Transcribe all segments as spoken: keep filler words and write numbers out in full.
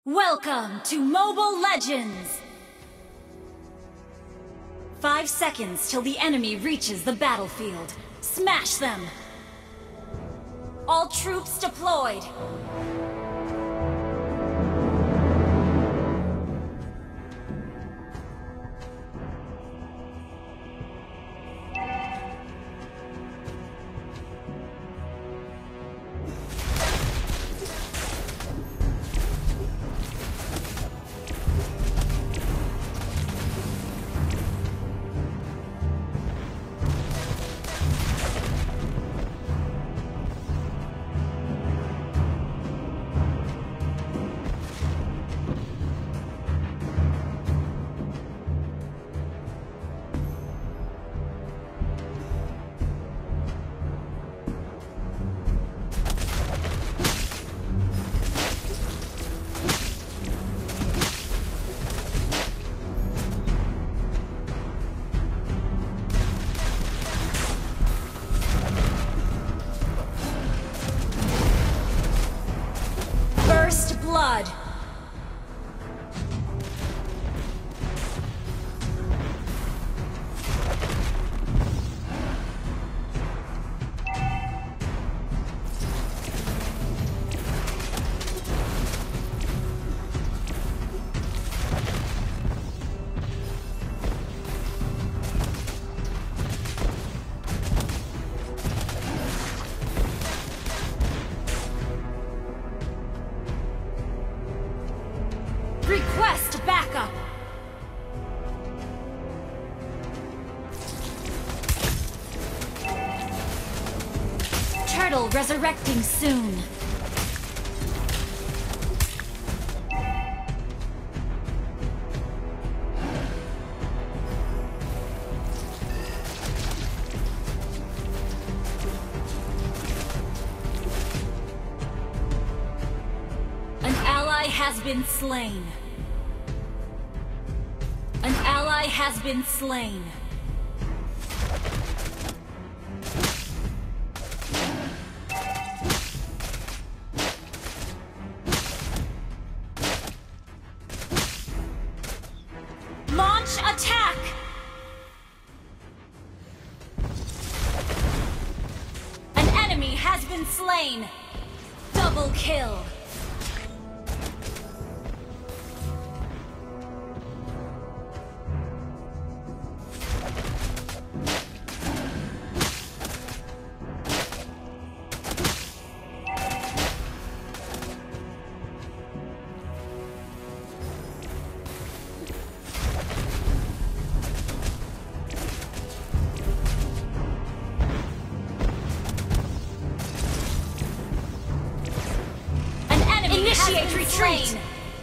Welcome to Mobile Legends! Five seconds till the enemy reaches the battlefield. Smash them! All troops deployed! Blood. Request backup! Turtle resurrecting soon. An ally has been slain. An ally has been slain. Launch attack! An enemy has been slain. Double kill. Initiate retreat!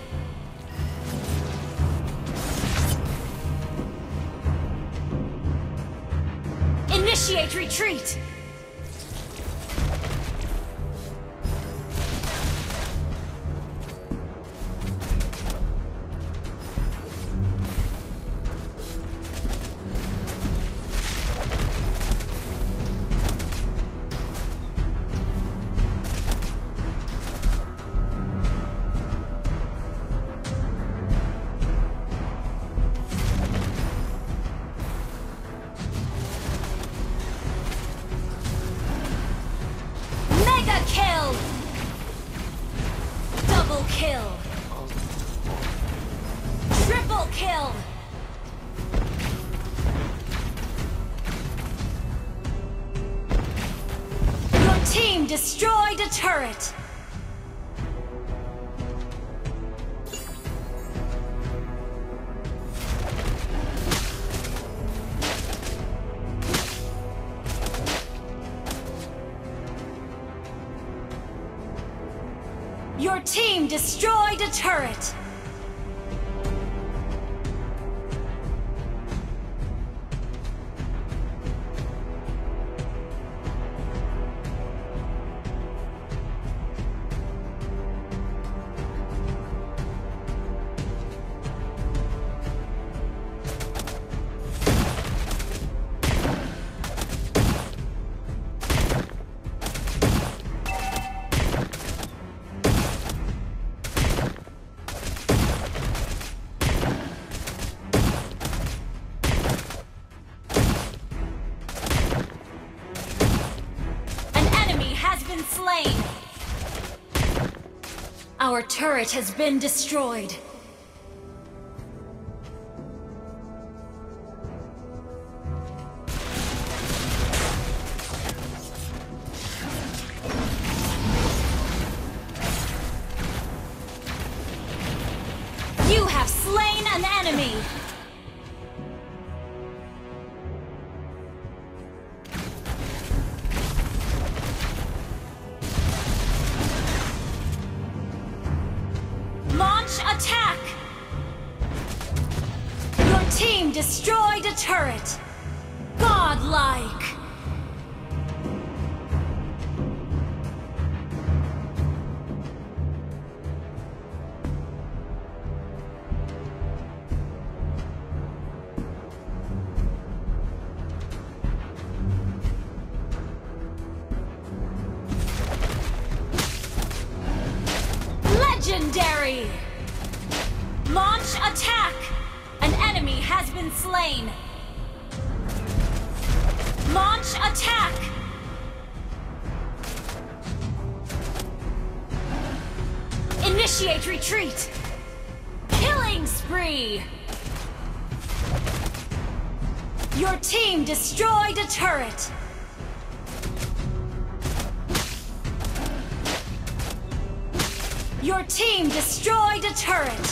Initiate retreat! Kill! Double kill! Triple kill! Your team destroyed a turret! Your team destroyed a turret! slain! Our turret has been destroyed. You have slain an enemy! Launch attack! Your team destroyed a turret! Godlike! Legendary! Launch attack! An enemy has been slain! Launch attack! Initiate retreat! Killing spree! Your team destroyed a turret! Your team destroyed a turret!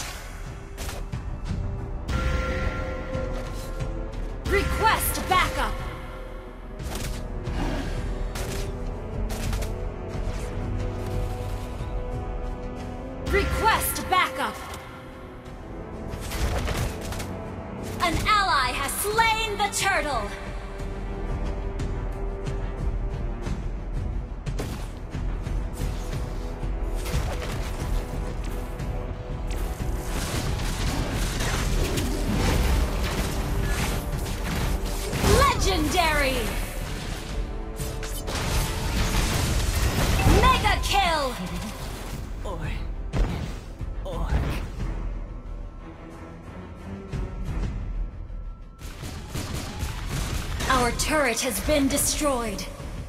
Request backup! Request backup! An ally has slain the turtle! Legendary! Mega kill! Or... or... Our turret has been destroyed.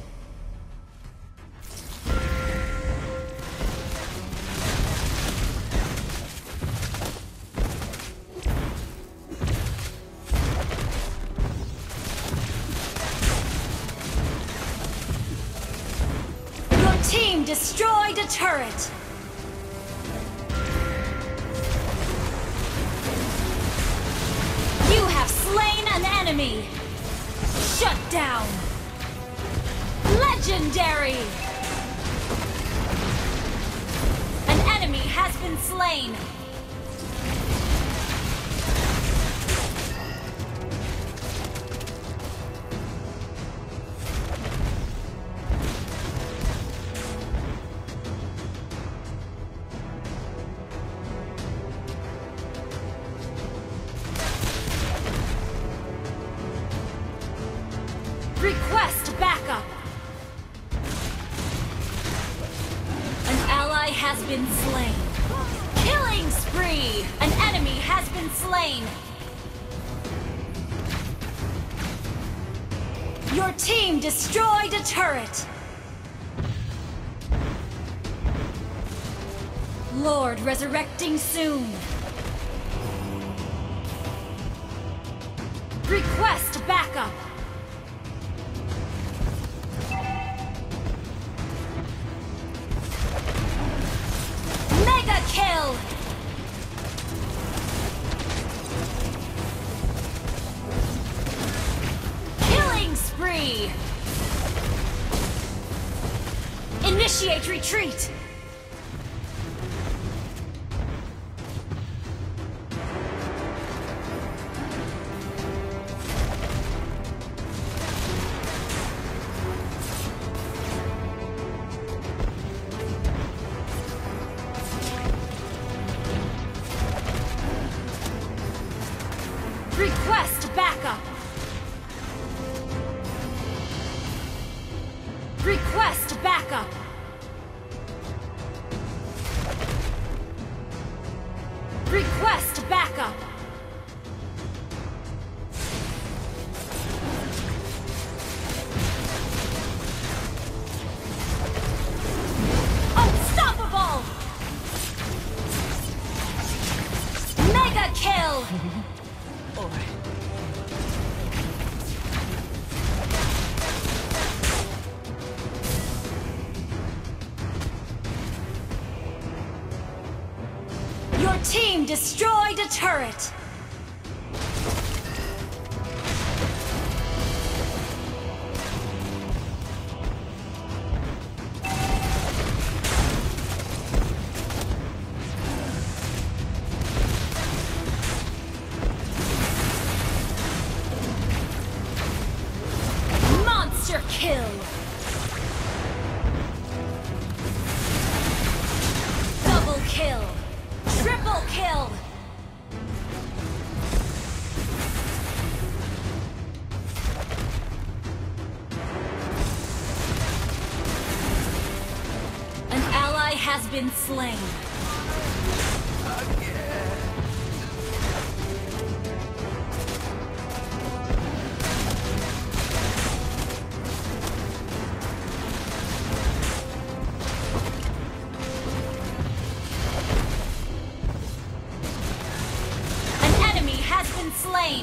Team destroyed a turret! You have slain an enemy! Shut down! Legendary! An enemy has been slain! Request backup! An ally has been slain. Killing spree! An enemy has been slain. Your team destroyed a turret. Lord resurrecting soon. Request backup! Mega kill! Killing spree! Initiate retreat! Request backup! Request backup! Request backup! Your team destroyed a turret! Monster kill! Double kill! Triple kill! An ally has been slain. Slain.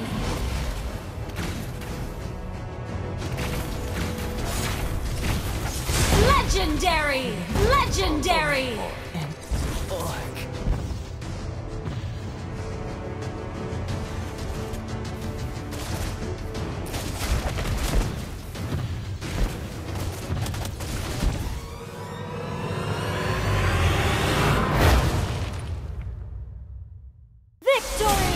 Legendary! Legendary! An orc. Victory!